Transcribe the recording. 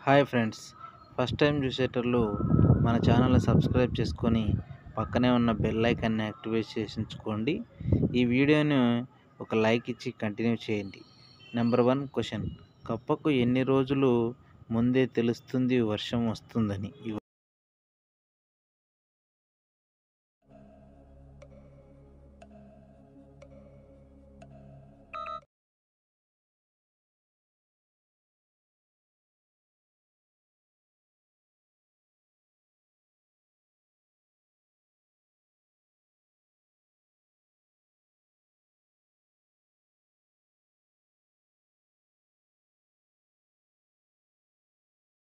Hi friends, first time చూసేటోళ్ళు మన ఛానల్ని సబ్స్క్రైబ్ చేసుకొని పక్కనే ఉన్న బెల్ ఐకాన్ని యాక్టివేట్ చేసించుకోండి. ఈ వీడియోని ఒక లైక్ ఇచ్చి కంటిన్యూ చేయండి. నెంబర్ 1 క్వశ్చన్: కప్పకు ఎన్ని రోజులు ముందే తెలుస్తుంది వర్షం వస్తుందని? ఈ